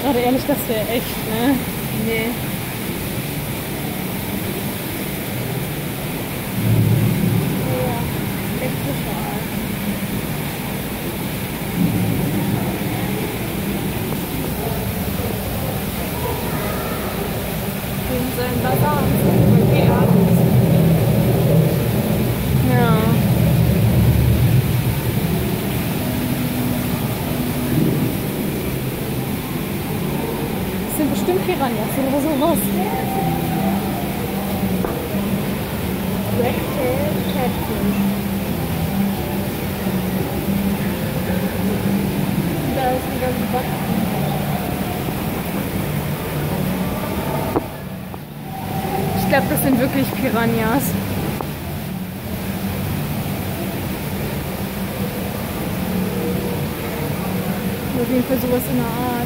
gerade ehrlich, das wäre echt, ne? Nee. Ja, echt total. In seinem Bazar und geerdet. Ja. Das sind bestimmt Piranhas oder sowas. Redtail Catfish. Da ist wieder ein Backen. Ich glaube, das sind wirklich Piranhas. Auf jeden Fall sowas in der Art.